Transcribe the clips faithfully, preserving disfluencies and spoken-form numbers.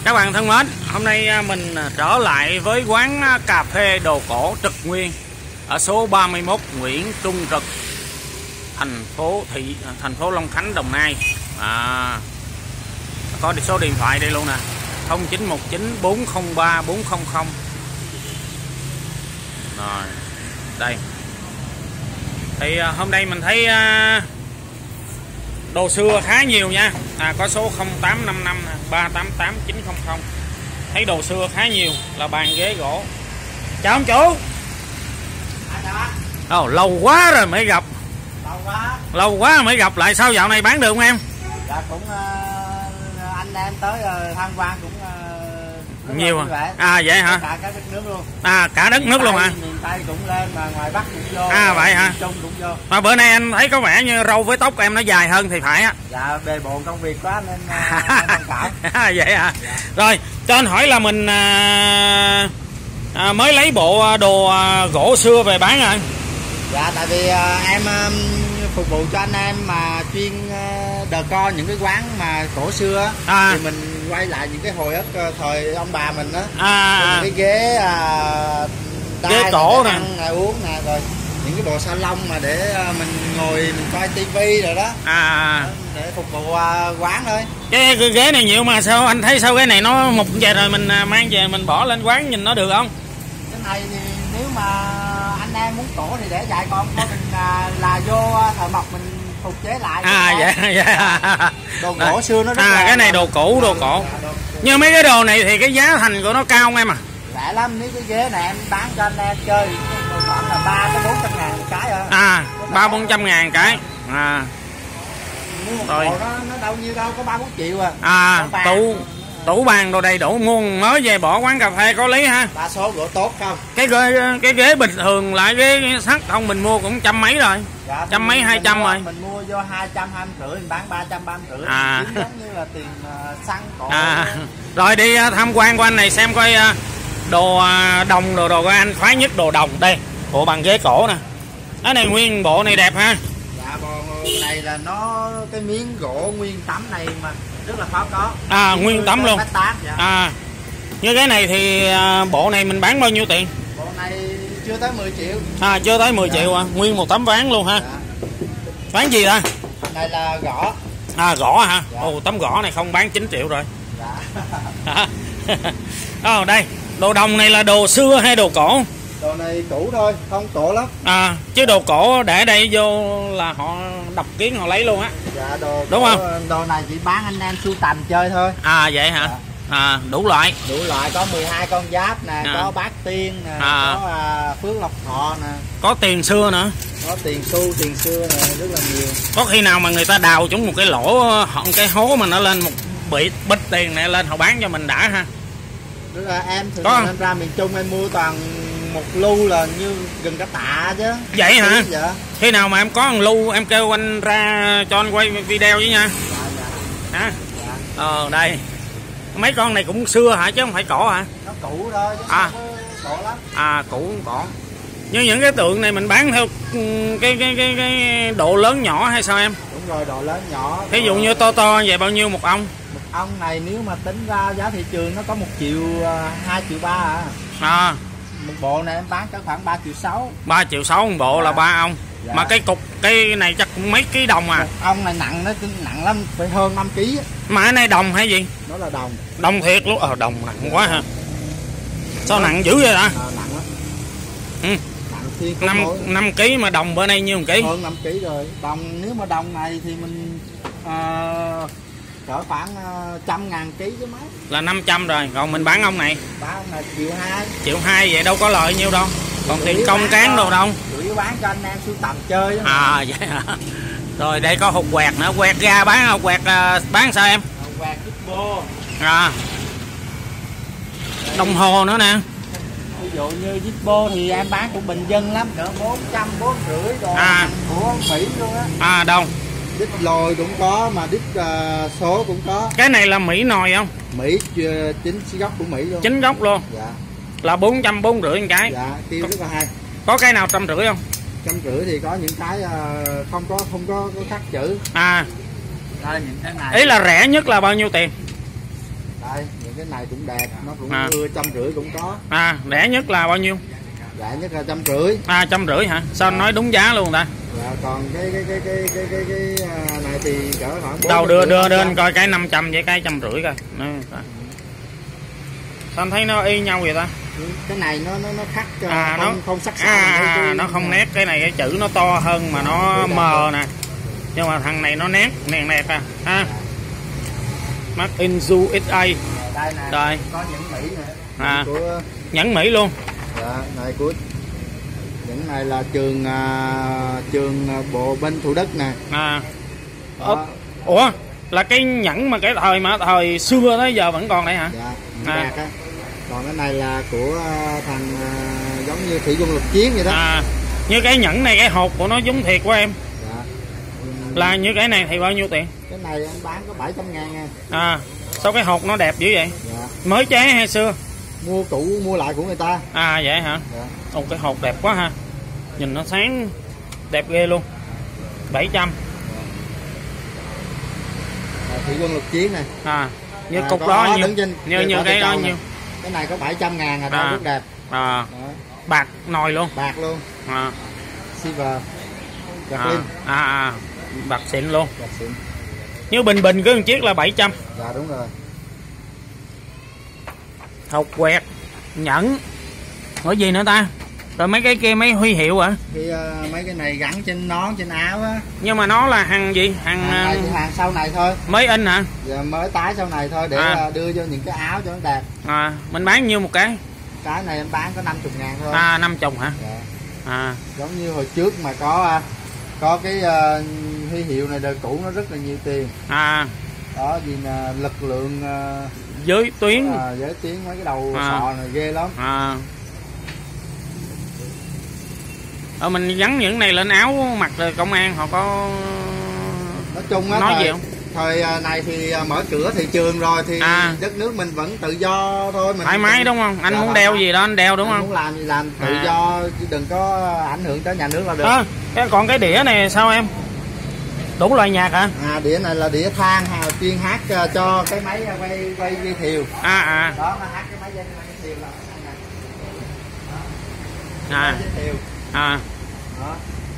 Các bạn thân mến, hôm nay mình trở lại với quán cà phê đồ cổ Trực Nguyên ở số ba mươi mốt Nguyễn Trung Trực, thành phố thị thành phố Long Khánh, Đồng Nai. À, có số điện thoại đây luôn nè, không chín một chín bốn không ba bốn không không. Rồi, đây. Thì hôm nay mình thấy đồ xưa khá nhiều nha. À, có số không tám năm năm ba tám tám chín không không. Thấy đồ xưa khá nhiều, là bàn ghế gỗ. Chào ông chủ. Ồ, lâu quá rồi mới gặp. Lâu quá. Lâu quá mới gặp lại, sao dạo này bán được không em? Dạ cũng uh, anh em tới uh, tham quan cũng uh, nhiều à? À vậy hả? Cả cả đất nước luôn. À cả đất nước luôn hả? Miền Tây cũng lên mà ngoài Bắc cũng vô. À vậy hả? Miền Trung cũng vô. Mà bữa nay anh thấy có vẻ như râu với tóc em nó dài hơn thì phải á. Dạ bề bộn công việc quá nên uh, thông cảm. À, vậy hả? Dạ. Rồi cho anh hỏi là mình à, à, mới lấy bộ đồ à, gỗ xưa về bán rồi. Dạ tại vì uh, em um, phục vụ cho anh em mà chuyên uh, đờ co những cái quán mà cổ xưa à. Thì mình quay lại những cái hồi ức uh, thời ông bà mình đó. À, cái ghế uh, ghế cổ nè, nè, uống nè, rồi những cái bộ salon mà để uh, mình ngồi mình coi tivi rồi đó. À, để phục vụ uh, quán thôi. Cái, cái ghế này nhiều mà sao anh thấy sao cái này nó mục về rồi mình mang về mình bỏ lên quán nhìn nó được không? Cái này thì nếu mà anh em muốn cổ thì để dạy con có mình là, là vô thợ mộc mình phục chế lại. À dạ dạ. Đồ cổ xưa nó rất à, là cái này đồ cũ, đồ cổ. Nhưng mấy cái đồ này thì cái giá thành của nó cao không em à? Rẻ lắm, nếu cái ghế này em bán cho anh em chơi khoảng là ba tới bốn trăm ngàn một cái thôi. À, ba bốn trăm ngàn cái. À. Nếu một rồi bộ nó, nó đâu nhiêu đâu, có ba bốn triệu à. À, tủ tủ bàn đồ đầy đủ muôn mới về bỏ quán cà phê có lý ha. Đa số gỗ tốt không? Cái ghế cái ghế bình thường lại ghế sắt không mình mua cũng trăm mấy rồi. Dạ, trăm mấy hai trăm rồi. Mình mua vô hai trăm hai mươi rưỡi mình bán ba trăm ba mươi rưỡi. À. Giống như là tiền uh, xăng cổ. À. Rồi đi tham quan của anh này xem coi đồ đồng đồ đồ của anh khoái nhất đồ đồng đây. Bộ bàn ghế cổ nè. Cái này nguyên bộ này đẹp ha. Dạ bộ này là nó cái miếng gỗ nguyên tấm này mà rất là khó có. À nguyên tấm luôn. Tám, dạ. À như cái này thì bộ này mình bán bao nhiêu tiền? Bộ này chưa tới mười triệu. À chưa tới mười dạ. triệu à, nguyên một tấm ván luôn ha. Dạ. Ván gì ta? Này là gõ. À gõ hả? Dạ. Ồ tấm gõ này không bán chín triệu rồi. Dạ. Ồ đây, đồ đồng này là đồ xưa hay đồ cổ? Đồ này cũ thôi, không cổ lắm. À chứ đồ cổ để đây vô là họ đập kiến họ lấy luôn á. Dạ đồ đúng cổ, không? Đồ này chỉ bán anh em sưu tầm chơi thôi. À vậy hả? Dạ. À đủ loại. Đủ loại, có mười hai con giáp nè, à. Có bát tiên nè, à. Có à, phước lộc thọ nè. Có tiền xưa nữa. Có tiền xu, tiền xưa nè, rất là nhiều. Có khi nào mà người ta đào chúng một cái lỗ, cái hố mà nó lên một bị bịch tiền này lên họ bán cho mình đã ha. Tức là em thường em ra miền Trung em mua toàn một lu là như gần cả tạ chứ. Vậy hả? Dạ. Khi nào mà em có một lu em kêu anh ra cho anh quay video với nha. Dạ dạ. Hả? Dạ. Ờ đây. Mấy con này cũng xưa hả chứ không phải cổ hả? Nó cũ thôi chứ à. Cổ lắm. À cũ cổ. Như những cái tượng này mình bán theo cái cái cái cái độ lớn nhỏ hay sao em? Đúng rồi, độ lớn nhỏ. Thí dụ như to to vậy bao nhiêu một ông? Một ông này nếu mà tính ra giá thị trường nó có một triệu hai triệu ba à. À. Một bộ này em bán có khoảng ba triệu sáu. ba triệu sáu một bộ. Dạ. Là ba ông. Dạ. Mà cái cục cái này chắc cũng mấy ký đồng à. Một ông này nặng, nó nặng lắm, phải hơn năm ký. Mà cái này đồng hay gì? Nó là đồng. Đồng thiệt luôn. Ờ đồng nặng quá ha. Sao đó. Nặng dữ vậy ta? À, nặng lắm. Ừ. năm năm ký mà đồng bữa nay nhiêu một ký? Hơn năm ký rồi. Đồng nếu mà đồng này thì mình uh, cỡ khoảng uh, trăm ngàn ký chứ mấy. Là năm trăm rồi. Còn mình bán ông này? Bán ông này triệu hai. Triệu hai vậy đâu có lợi nhiêu đâu. Còn tiền công cán đồ đâu. Chủ yếu bán cho anh em sưu tầm chơi. À vậy hả? Rồi đây có hột quẹt nữa. Quẹt ra bán hột quẹt uh, bán sao em? Hột quẹt Zippo. À. Đồng hồ nữa nè. Ví dụ như Zippo thì em bán cũng bình dân lắm, cỡ bốn trăm, bốn rưỡi đồ. À. Của Mỹ luôn á. À đâu? Đít lồi cũng có, mà đít uh, số cũng có. Cái này là Mỹ nồi không? Mỹ uh, chính gốc của Mỹ luôn. Chính gốc luôn. Dạ. Là bốn trăm, bốn rưỡi một cái. Dạ, tiêu rất là hay. Có cái nào trăm rưỡi không? Trăm rưỡi thì có những cái uh, không có không có, có khắc chữ. À. Đây những cái này. Ý là rẻ nhất là bao nhiêu tiền? Đây, những cái này cũng đẹp, nó cũng à. ưa trăm rưỡi cũng có. À, rẻ nhất là bao nhiêu? Rẻ nhất là trăm rưỡi. À, trăm rưỡi hả? Sao anh nói đúng giá luôn ta? Dạ, còn cái cái cái cái cái cái, cái này thì cỡ khoảng đâu đưa đưa đưa anh coi cái năm trăm với cái trăm rưỡi coi. Ừ. Sao anh thấy nó y nhau vậy ta? Cái này nó nó nó khắc à, không, nó không sắc sảo. À, à, nó không nét, cái này cái chữ nó to hơn mà nó mờ nè. Nhưng mà thằng này nó nét, nét nét à. Ha. Made in u ét a. Đây nè. Đây. Có nhẫn Mỹ nè. À. Của... nhẫn Mỹ luôn. Dạ, này của những này là trường uh, trường bộ binh Thủ Đức nè. À. Ủa, là cái nhẫn mà cái thời mà thời xưa tới giờ vẫn còn đây hả? Dạ, à. Á. Còn cái này là của thằng uh, giống như thủy quân lục chiến vậy đó. À, như cái nhẫn này cái hộp của nó giống thiệt của em. Dạ. Là như cái này thì bao nhiêu tiền? Cái này anh bán có bảy trăm ngàn nha. À, sao cái hộp nó đẹp dữ vậy? Dạ. Mới chế hay xưa? Mua cũ mua lại của người ta. À vậy hả? Dạ. Ồ, cái hộp đẹp quá ha. Nhìn nó sáng đẹp ghê luôn. bảy trăm. À, thủy quân lục chiến này. À, như à, cục đó như, trên, như, như cái đó nhiêu? Cái này có bảy trăm ngàn, à, rất đẹp. À, bạc nồi luôn. Bạc luôn. À. Silver. Bạc à, linh. à, à, bạc xịn luôn. Bạc xịn. Như bình bình cứ một chiếc là bảy trăm. Dạ đúng rồi. Hộp quẹt, nhẫn. Rồi gì nữa ta? Rồi mấy cái kia mấy huy hiệu hả? Thì uh, mấy cái này gắn trên nón, trên áo á. Nhưng mà nó là hàng gì? Hàng, hàng này thì hàng sau này thôi. Mới in hả? Giờ mới tái sau này thôi để à. đưa cho những cái áo cho nó đẹp. À, mình bán nhiêu một cái? Cái này em bán có năm mươi ngàn thôi. À, năm mươi hả? Dạ. À. Giống như hồi trước mà có có cái uh, huy hiệu này đời cũ nó rất là nhiều tiền. À. Đó gì là lực lượng uh, giới tuyến. À, giới tuyến mấy cái đầu à. sò này ghê lắm. À. Ờ, mình gắn những này lên áo mặc rồi công an họ có nói chung á, nói thời, gì không? Thời này thì mở cửa thị trường rồi thì à. đất nước mình vẫn tự do thôi, mình thoải mái đúng không? Anh muốn đeo gì đó anh đeo đúng anh không? muốn làm gì làm tự à. do chứ đừng có ảnh hưởng tới nhà nước là được. À, còn cái đĩa này sao em? Đủ loại nhạc hả? À, đĩa này là đĩa than chuyên hát cho cái máy quay quay dây thiều. À à. Đó, nó hát cái máy dây thiều là à. thiều. À. Đó.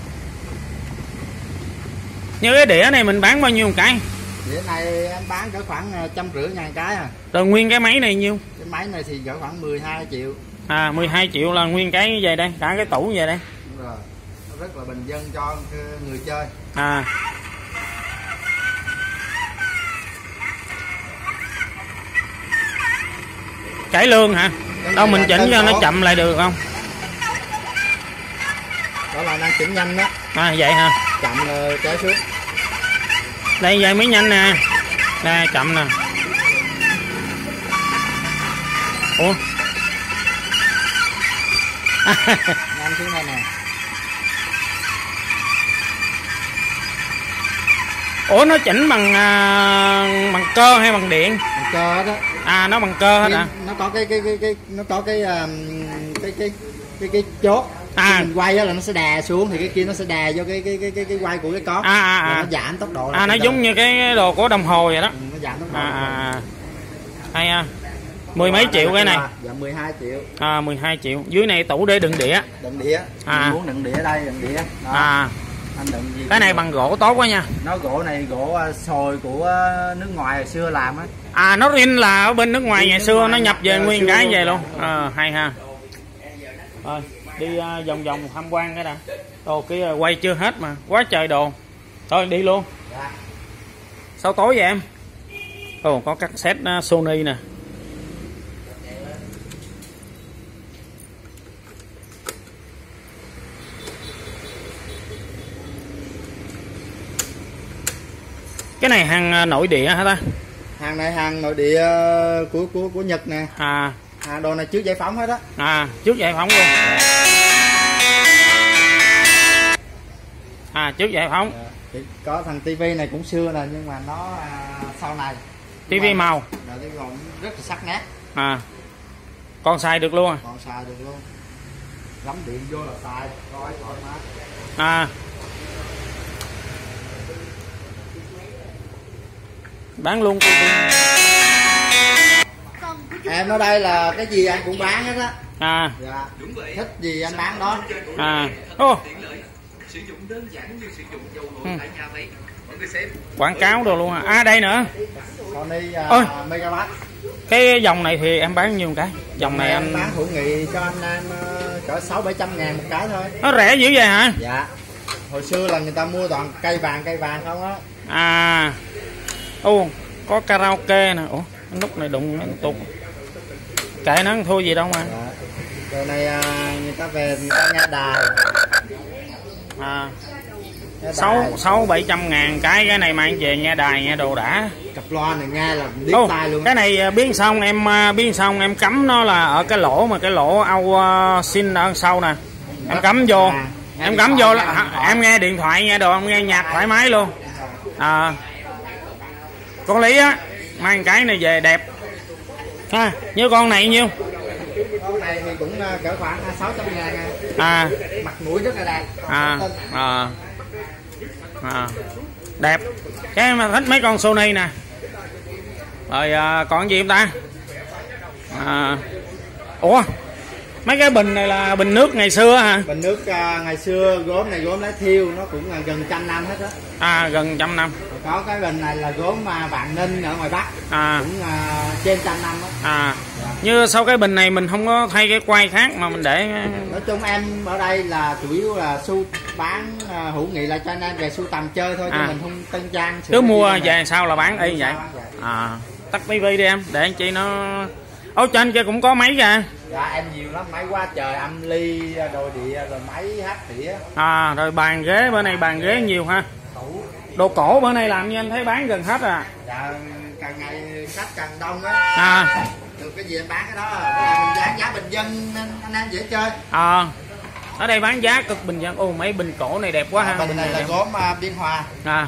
Như cái đĩa này mình bán bao nhiêu một cái? Đĩa này em bán cỡ khoảng trăm rưỡi ngàn cái à. Rồi nguyên cái máy này nhiêu? Cái máy này thì cỡ khoảng mười hai triệu. À, mười hai triệu là nguyên cái về đây, cả cái tủ về đây. Đúng rồi. Nó rất là bình dân cho người chơi. À. Cải lương hả? Cái đâu mình chỉnh cho nó chậm lại được không? Đó là đang chỉnh nhanh đó. À vậy hả? Chậm là kéo xuống. Đây vậy mới nhanh nè. Nè chậm nè. Ủa? Nhanh xuống đây nè. Ủa nó chỉnh bằng uh, bằng cơ hay bằng điện? Bằng cơ đó. À nó bằng cơ hết hả? Nó có cái cái cái cái nó có cái um, cái cái cái cái chốt. À. Khi mình quay là nó sẽ đè xuống thì cái kia nó sẽ đè vô cái cái cái cái, cái quay của cái cót. À à à. Nó giảm tốc độ. À nó giống như cái đồ của đồng hồ vậy đó. Ừ, nó giảm tốc độ. À à. Hay à. Mười mấy triệu cái này. Dạ mười hai triệu. À mười hai triệu. Dưới này tủ để đựng đĩa. Đựng đĩa. À. Mình muốn đựng đĩa đây, đựng đĩa. Đó. À. Anh đựng gì? Cái này bằng gỗ tốt quá nha. Nó gỗ này gỗ sồi của nước ngoài hồi xưa làm á. À nó in là ở bên nước ngoài ngày xưa nó nhập về nguyên cái về luôn. Ờ hay ha. Rồi đi uh, vòng vòng tham quan cái đã. Ồ cái uh, quay chưa hết mà quá trời đồ. Thôi đi luôn. Dạ. Sao tối vậy em? Ồ có cassette uh, Sony nè. Cái này hàng uh, nội địa hả ta? Hàng này hàng nội địa của của của Nhật nè. À. À, đồ này trước giải phóng hết á. À, trước giải phóng luôn. À, trước giải phóng. À, thì có thằng tivi này cũng xưa nè nhưng mà nó à, sau này. Tivi màu. Rồi cái còn rất là sắc nét. À. Con xài được luôn à? Còn xài được luôn. Lắm điện vô là xài, coi thoải mái. À. Bán luôn tivi. Em ở đây là cái gì anh cũng bán hết á. À. Dạ. Thích gì anh bán đó. À. Ô. Ừ. Quảng cáo đồ luôn à. À đây nữa. Sony Ôi. uh, Megawatt. Cái dòng này thì em bán nhiêu cái? Dòng này em anh bán hữu nghị cho anh em uh, cỡ sáu bảy trăm ngàn một cái thôi. Nó rẻ dữ vậy hả? Dạ. Hồi xưa là người ta mua toàn cây vàng cây vàng không á. À. Ô, có karaoke nè. Ủa, nút này đụng nó tụt. Kệ nó không thua gì đâu mà. Dạ. Rồi này uh, người ta về người ta nghe đài. À. Sáu sáu bảy trăm ngàn cái cái này mang về nghe đài nghe đồ đã. Cặp loa này nghe là điếc Ô, tai luôn. Cái này biến xong em biến xong em cắm nó là ở cái lỗ mà cái lỗ au xin ở sau nè. Em cắm vô. À, em cắm vô là em nghe điện thoại nghe đồ, em nghe nhạc thoải mái luôn. À. Con Lý á, mang cái này về đẹp. Ha, như con này nhiêu? Con này thì cũng cỡ khoảng sáu trăm ngàn. À. Mặt mũi rất là đẹp. À. À. À. Đẹp. Cái mà thích mấy con Sony nè. Rồi à, còn gì không ta? À. Ủa, mấy cái bình này là bình nước ngày xưa hả? Bình nước uh, ngày xưa gốm này gốm lá thiêu, nó cũng là gần trăm năm hết á. À, gần trăm năm. Có cái bình này là gốm mà Vạn Ninh ở ngoài Bắc. À. Cũng uh, trên trăm năm á. À. Dạ. Như sau cái bình này mình không có thay cái quay khác mà mình để. Nói chung em ở đây là chủ yếu là su bán uh, hữu nghị là cho anh em về sưu tầm chơi thôi, chứ à. Mình không tân trang. Cứ mua về sau là bán y vậy. À. Tắt tivi đi em, để anh chị nó. Ở trên kia cũng có máy kìa. Dạ em nhiều lắm, máy quá trời, âm ly, đồ địa, rồi máy hát đĩa. À, rồi bàn ghế, bữa nay bàn ghế nhiều ha. Đồ cổ bữa nay làm như anh thấy bán gần hết à. Dạ, càng ngày khách càng đông á. À. Được cái gì em bán cái đó, mình bán giá bình dân nên anh em dễ chơi. À. Ở đây bán giá cực bình dân. Ồ, mấy bình cổ này đẹp quá à, ha. Bình này là gốm uh, Biên Hòa. À.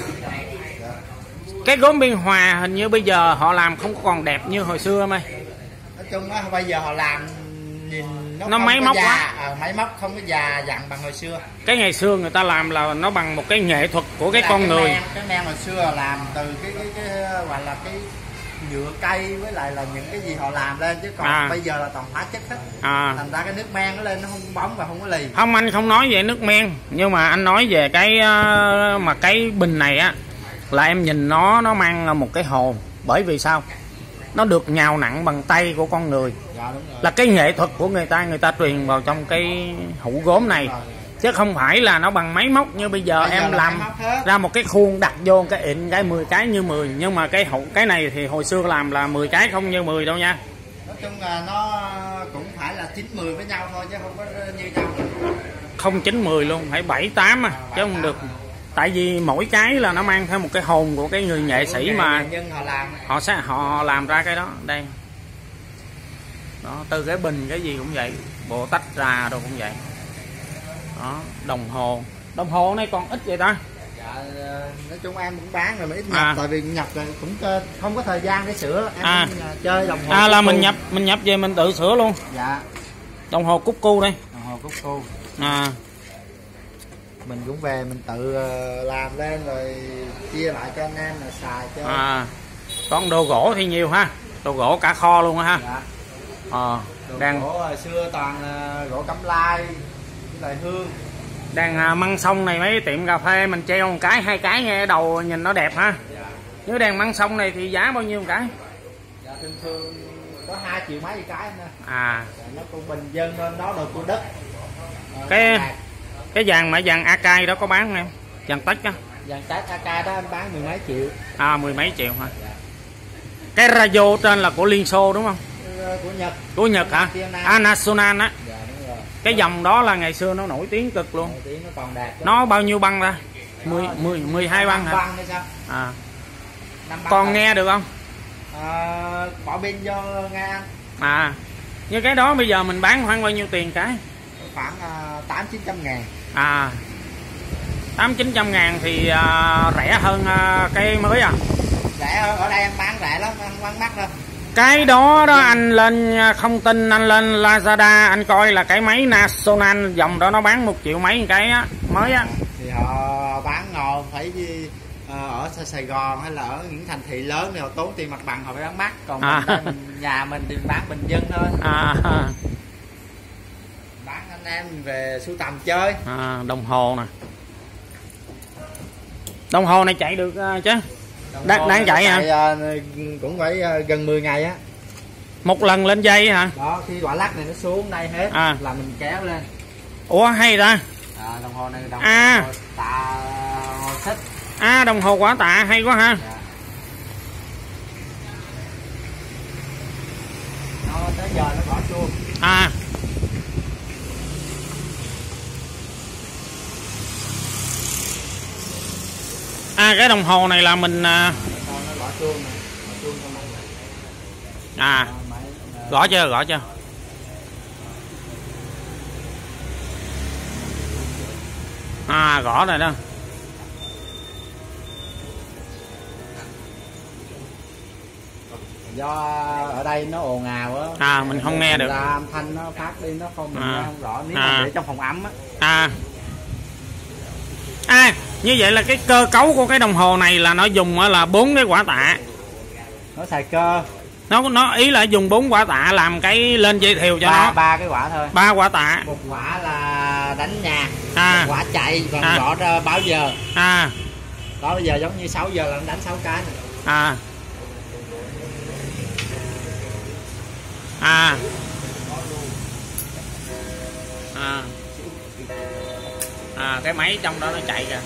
Cái gốm Biên Hòa hình như bây giờ họ làm không còn đẹp như hồi xưa mày. Nói chung á bây giờ họ làm nhìn nó, nó máy móc già, quá. À, máy móc không có già dặn bằng hồi xưa. Cái ngày xưa người ta làm là nó bằng một cái nghệ thuật của cái con cái người. Men, cái men hồi xưa làm từ cái cái cái gọi là cái nhựa cây với lại là những cái gì họ làm lên, chứ còn à. Bây giờ là toàn hóa chất hết. À. Thành ra cái nước men nó lên nó không bóng và không có lì. Không, anh không nói về nước men, nhưng mà anh nói về cái mà cái bình này á là em nhìn nó nó mang một cái hồn. Bởi vì sao? Nó được nhào nặng bằng tay của con người. Dạ, đúng rồi. Là cái nghệ thuật của người ta, người ta truyền vào trong cái hũ gốm này. Chứ không phải là nó bằng máy móc như bây giờ. Bây em giờ làm ra một cái khuôn đặt vô cái ịn cái mười cái như mười. Nhưng mà cái hũ cái này thì hồi xưa làm là mười cái không như mười đâu nha. Nói chung là nó cũng phải là chín mười với nhau thôi chứ không có như nhau. Không chín mười luôn, phải bảy tám à, chứ không được. Tại vì mỗi cái là nó mang theo một cái hồn của cái người nghệ sĩ mà họ làm họ sẽ họ làm ra cái đó. Đây đó, từ cái bình cái gì cũng vậy, bộ tách trà đâu cũng vậy đó. Đồng hồ đồng hồ này còn ít vậy ta. Dạ, nói chung em cũng bán rồi mà ít nhập. À. Tại vì nhập rồi cũng không có thời gian để sửa em. À. Chơi đồng hồ à là mình nhập mình nhập về mình tự sửa luôn. Dạ, đồng hồ cúc cu đây, đồng hồ cúc cu. À, mình cũng về mình tự làm lên rồi chia lại cho anh em là xài cho. À, còn đồ gỗ thì nhiều ha, đồ gỗ cả kho luôn ha. Dạ. Ờ, đồ đang gỗ hồi xưa toàn gỗ cẩm lai với lại hương. Đèn măng sông này mấy tiệm cà phê mình treo một cái hai cái nghe đầu nhìn nó đẹp ha. Dạ. Nếu đèn măng sông này thì giá bao nhiêu một cái? Dạ, thường thường có hai triệu mấy cái nữa. À, dạ, nó cũng bình dân hơn đó, đồ của đất. Ờ, cái cái vàng mà vàng Akai đó có bán không em? Vàng tách á. Vàng tách Akai đó em bán mười mấy triệu. À, mười mấy triệu hả? Dạ. Cái radio trên là của Liên Xô đúng không? Của Nhật. Của Nhật hả? Anasonan á. Dạ, đúng rồi. Cái dòng đó là ngày xưa nó nổi tiếng cực luôn. Nổi tiếng, nó còn đạt. Nó bao nhiêu băng ra? mười, mười, mười hai băng hả? Băng hay sao? À. Còn nghe được không? À, bỏ pin vô nghe. À. Như cái đó bây giờ mình bán khoảng bao nhiêu tiền cái? Khoảng uh, tám chín trăm ngàn. À, tám chín trăm ngàn thì uh, rẻ hơn uh, cái mới à? Rẻ hơn, ở đây em bán rẻ lắm, em bán mắc đâu. Cái đó đó anh lên không tin, anh lên Lazada anh coi là cái máy Nasonan dòng đó nó bán một triệu mấy một cái á, mới á. Thì họ bán ngồi phải ở Sài Gòn hay là ở những thành thị lớn thì họ tốn tiền mặt bằng họ phải bán mắc, còn à. mình, đây, mình nhà mình thì bán bình dân thôi. À. Bán anh em về sưu tầm chơi. À, đồng hồ nè, đồng hồ này chạy được uh, chứ đáng, đáng chạy hả? Chạy, uh, cũng phải uh, gần mười ngày á. Một lần lên dây hả? Đó, khi quả lắc này nó xuống đây hết à. là mình kéo lên. Ủa hay ta. À, đồng hồ này đồng à. hồ tạ hồ xích. À, đồng hồ quả tạ hay quá ha. Dạ. Nó tới giờ nó gõ chuông. À. À, cái đồng hồ này là mình à, à gõ chưa gõ chưa à gõ rồi đó. Do ở đây nó ồn ào á, à mình không nghe được, âm thanh nó phát đi nó không mình à. nghe không rõ. Nếu à. mà để trong phòng ấm á. À. À, như vậy là cái cơ cấu của cái đồng hồ này là nó dùng là bốn cái quả tạ. Nó xài cơ. Nó nó ý là dùng bốn quả tạ làm cái lên dây thều cho ba, nó. ba cái quả thôi. Ba quả tạ. Một quả là đánh nhạc, à. một quả chạy, còn à. gõ ra báo giờ. À. Đó bây giờ giống như sáu giờ là nó đánh sáu cái này. À. À. À. À, cái máy trong đó nó chạy kìa.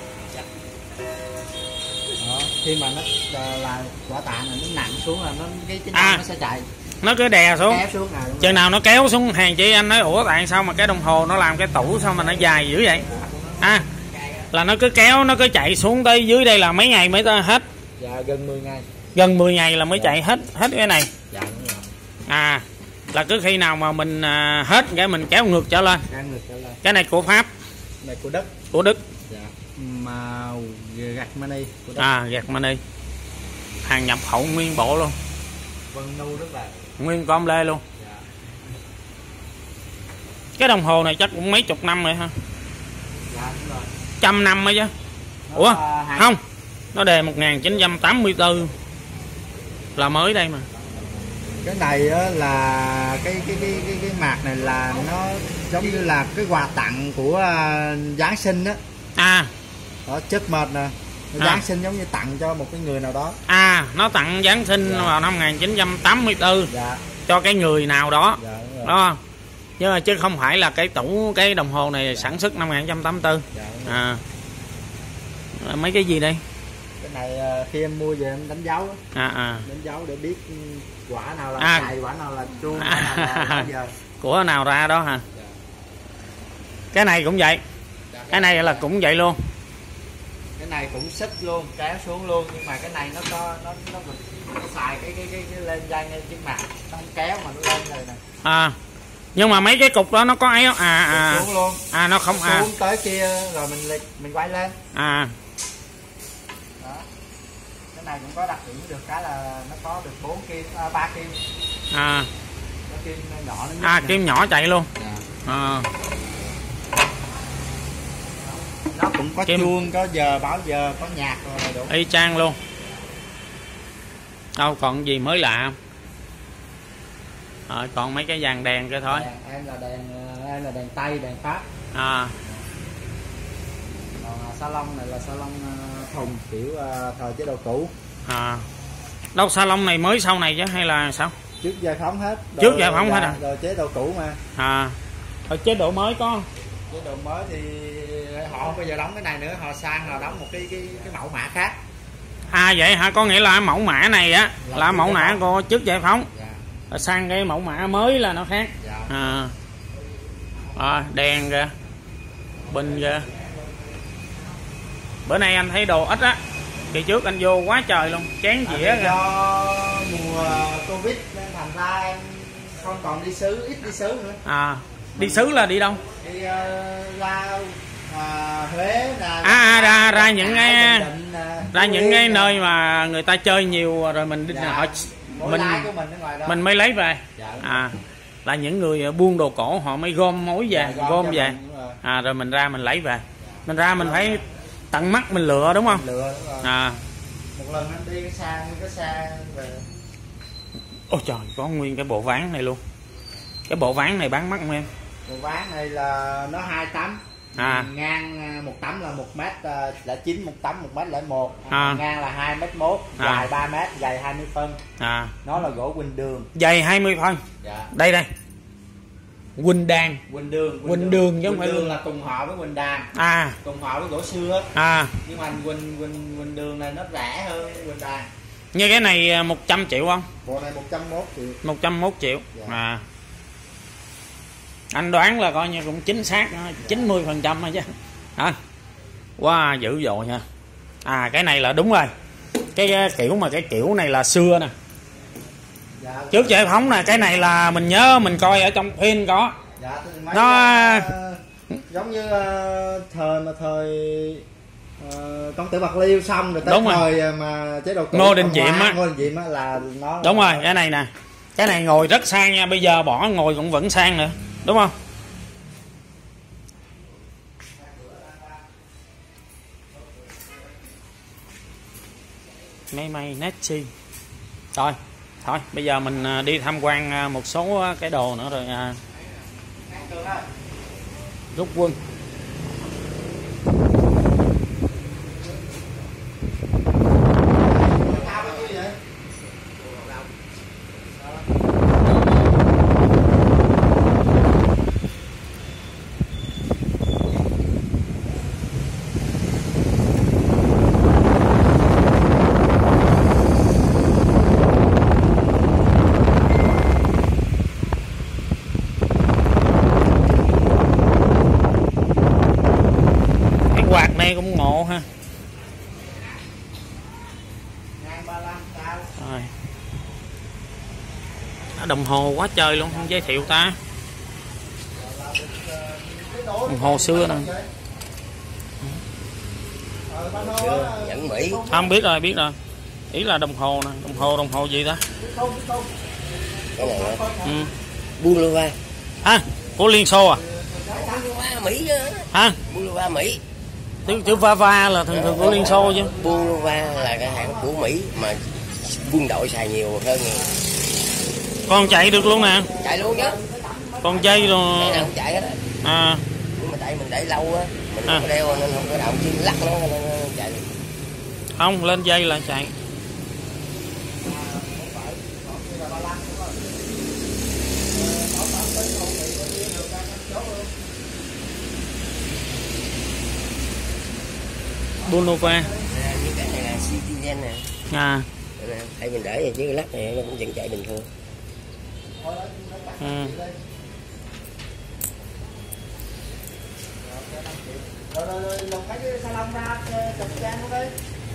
Đó, khi mà nó là quả tạ này nó nặng xuống là nó cái chính à. nó sẽ chạy. Nó cứ đè xuống. Kéo xuống à, chừng nào nó kéo xuống hàng chị anh nói ủa tại sao mà cái đồng hồ nó làm cái tủ sao mà nó dài dữ vậy? À, là nó cứ kéo nó cứ chạy xuống tới dưới đây là mấy ngày mới tới hết. Dạ gần mười ngày. Gần mười ngày là mới dạ. chạy hết hết cái này. Dạ đúng rồi. À, là cứ khi nào mà mình à, hết cái mình kéo ngược trở lên. Kéo ngược trở lên. Cái này của Pháp. Này của Đức. Của Đức. Dạ. Mà gạt mani của Đức. À, gạt mani. Hàng nhập khẩu nguyên bộ luôn. Vân nu rất là. Nguyên com lê luôn. Dạ. Cái đồng hồ này chắc cũng mấy chục năm rồi ha. Dạ đúng rồi. Trăm năm rồi chứ. Nó ủa hàng... không, nó đề một nghìn chín trăm tám mươi tư là mới đây mà. Cái này á, là cái cái cái cái cái mạc này là nó giống như là cái quà tặng của uh, Giáng sinh á. À. Đó, chất mệt nè. Nó à. Giáng sinh giống như tặng cho một cái người nào đó. À, nó tặng Giáng sinh dạ. vào năm một nghìn chín trăm tám mươi tư. Dạ. Cho cái người nào đó. Dạ, đó. Nhưng mà chứ không phải là cái tủ cái đồng hồ này dạ. sản xuất năm một nghìn chín trăm tám mươi tư. Dạ, à. Mấy cái gì đây? Cái này khi em mua về em đánh dấu. À à. Đánh dấu để biết quả nào là à. cày, quả nào là chuông, quả nào là bao giờ. Của nào ra đó hả? Dạ. Cái này cũng vậy. Dạ, cái, cái này là cũng vậy luôn. Cái này cũng xích luôn, kéo xuống luôn, nhưng mà cái này nó có nó nó, nó, nó xài cái cái cái, cái lên dây lên chiếc mặt, nó không kéo mà nó lên rồi nè. À. Nhưng mà mấy cái cục đó nó có ấy không? À à. Xuống luôn. À nó không à. Xuống tới kia rồi mình mình quay lên. À. Đó. Cái này cũng có đặc điểm được cái là nó có được bốn kim, à, ba kim. À. Nó kim nhỏ nó à kim nhỏ chạy luôn. Dạ. À. Nó cũng có kim. Chuông, có giờ báo giờ, có nhạc rồi đủ. Y chang luôn. Đâu còn gì mới lạ không? À, còn mấy cái dàn đèn kia thôi. Đèn, em là đèn em là đèn Tây, đèn Pháp. À. Còn salon này là salon thùng kiểu thời chế độ cũ. À. Đâu salon này mới sau này chứ hay là sao? Trước giải phóng hết. Đồ, trước giải phóng hết à? Đồ chế độ cũ mà. À. Ở chế độ mới có. Chế độ mới thì họ không bao giờ đóng cái này nữa, họ sang họ đóng một cái cái cái mẫu mã khác. À vậy hả? Có nghĩa là mẫu mã này á là, là mẫu mã của trước giải phóng. Dạ. Rồi sang cái mẫu mã mới là nó khác. Dạ. À. À, đèn kìa, bình kìa. Bữa nay anh thấy đồ ít á, kỳ trước anh vô quá trời luôn, chén dĩa kìa. Do mùa Covid nên thành ra em không còn đi xứ, ít đi xứ nữa. À, đi xứ là đi đâu? Đi uh, ra uh, Huế nè. À, à ra ra những cái định, uh, ra những cái nơi mà người ta chơi nhiều rồi mình đi dạ. họ mình của mình, mình mới lấy về. Dạ, à là những người buôn đồ cổ họ mới gom mối về, dạ, gom, gom về. À rồi mình ra mình lấy về. Mình ra mình phải tận mắt mình lựa đúng không? Mình lựa đúng rồi. À. Một lần anh đi cái sang cái xa về. Ôi trời, có nguyên cái bộ ván này luôn. Cái bộ ván này bán mắc không em? Bộ ván này là nó hai tấm. À. Ngang một tấm là một mét là chín, một tấm một mét lẻ một. À. Ngang là hai mét mốt, À. dài ba mét, dày hai mươi phân. À. Nó là gỗ Quỳnh Đường. Dày hai mươi phân. Dạ. Đây đây. Quỳnh Đàn. Quỳnh Đường. Quỳnh Đường chứ không Quỳnh phải Đường là cùng họ với Quỳnh Đàn. À. Cùng họ với gỗ sưa. À. Nhưng mà Quỳnh Quỳnh Quỳnh Đường này nó rẻ hơn Quỳnh Đàn. Như cái này một trăm triệu không? Bộ này một trăm mốt triệu. một trăm mốt triệu. Dạ. À. Anh đoán là coi như cũng chính xác chín mươi phần trăm thôi chứ. Hả? Wow, dữ dội nha. À cái này là đúng rồi. Cái kiểu mà cái kiểu này là xưa nè. Dạ. Trước giải phóng nè, cái này là mình nhớ mình coi ở trong phim có. Dạ, mấy nó uh, giống như uh, thời mà thời uh, công tử Bạc Liêu xong rồi tới đúng thời rồi. mà chế độ cũ Ngô Đình Diệm á. Ngô Đình Diệm á là nó. Đúng rồi, cái này nè. Cái này ngồi rất sang nha, bây giờ bỏ ngồi cũng vẫn sang nữa, đúng không? May may Nessie. Rồi, thôi bây giờ mình đi tham quan một số cái đồ nữa rồi rút quân. Quạt này cũng ngộ ha. Rồi. Đồng hồ quá trời luôn, không giới thiệu ta. Đồng hồ xưa nè. Nhẫn Mỹ. Không biết rồi, biết rồi. Ý là đồng hồ nè, đồng hồ đồng hồ gì ta? Cái này hả? Ừ. Bulova. À, của Liên Xô à? Bulova Mỹ chứ. Hả? Bulova Mỹ. Chữ, chữ Vava là thường thường của Liên Xô chứ. Bulova là cái hãng của Mỹ mà quân đội xài nhiều hơn nhiều. Còn chạy được luôn nè. Chạy luôn chứ. Còn dây rồi. Cái nào cũng chạy hết á. À. Nhưng mà tại mình để lâu á, mình À. không có đeo nên không có động chứ lắc nó, nó, nó chạy được. Không, lên dây là chạy. Bulova. À, như cái này là Citizen nè. À. Hay mình để vậy chứ lắc này nó cũng vẫn chạy bình thường. Ừ. Rồi rồi rồi lục cái salon ra chụp trang luôn đi.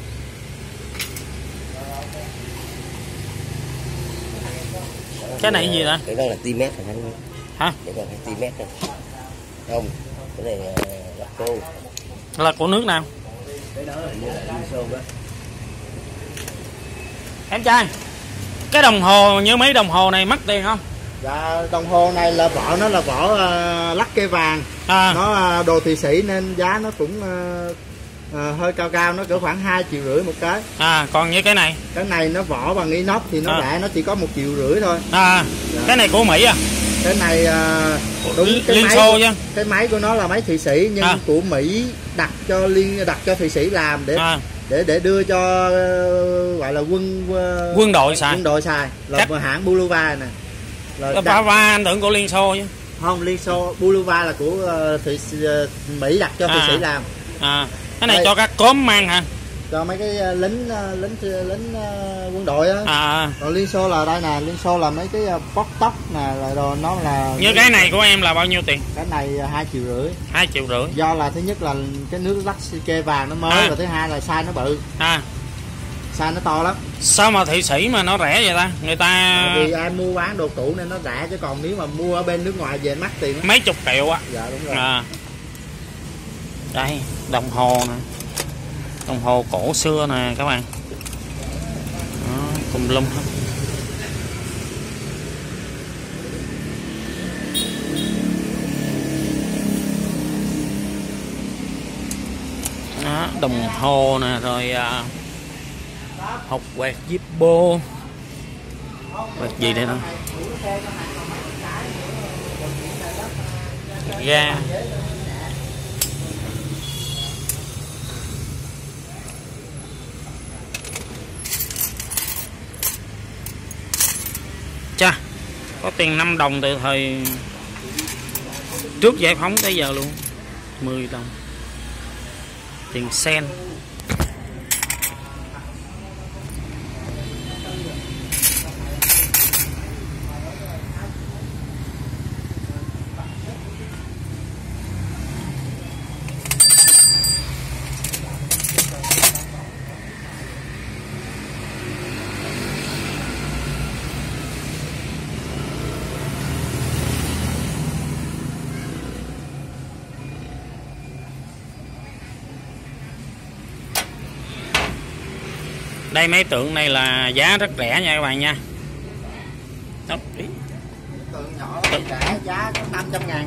Cái này gì ta? Cái đó là Timet rồi anh. Hả? Cái đó là Timet rồi. Không, cái này là cô. Là của nước nào? Cái đó là như là Liên Xô á. Em trai, cái đồng hồ như mấy đồng hồ này mắc tiền không? Dạ, đồng hồ này là vỏ nó là vỏ uh, lắc cây vàng. À. Nó uh, đồ Thụy Sĩ nên giá nó cũng uh, uh, hơi cao cao, nó cỡ khoảng hai triệu rưỡi một cái. À, còn như cái này? Cái này nó vỏ bằng inox thì nó rẻ, à. Nó chỉ có một triệu rưỡi thôi. À, dạ. Cái này của Mỹ à? Cái này uh, đúng cái Liên máy Xô chứ. Cái máy của nó là máy Thụy Sĩ nhưng à. Của Mỹ đặt cho liên đặt cho Thụy Sĩ làm để à. để để đưa cho uh, gọi là quân uh, quân đội xài. Quân đội xài là chắc... hãng Bulova này. Là Bulova anh tưởng của Liên Xô chứ. Không, Liên Xô, Bulova là của uh, Thụy uh, Mỹ đặt cho Thụy à. Sĩ làm. À, cái này đây. Cho các cốm mang hả? Cho mấy cái uh, lính uh, lính lính uh, quân đội á. À. Còn Liên Xô là đây nè, Liên Xô là mấy cái uh, bóc tóc nè, rồi đồ nó là. Như cái này của em là bao nhiêu tiền? Cái này hai triệu rưỡi. Hai triệu rưỡi. Do là thứ nhất là cái nước lắc kê vàng nó mới, à. Và thứ hai là size nó bự. À. Size nó to lắm. Sao mà Thụy Sĩ mà nó rẻ vậy ta? Người ta Bởi vì em mua bán đồ cũ nên nó rẻ, chứ còn nếu mà mua ở bên nước ngoài về mắc tiền mấy chục triệu á. Dạ đúng rồi. À. Đây, đồng hồ nè. Đồng hồ cổ xưa nè các bạn. Đó, cùng lum hết. Đó, đồng hồ nè, rồi à, hộp quẹt Zippo, quẹt gì đây đó, ga, cha có tiền năm đồng từ thời trước giải phóng tới giờ luôn, mười đồng tiền sen. Đây mấy tượng này là giá rất rẻ nha các bạn nha. Đó, tượng nhỏ rẻ giá có năm trăm ngàn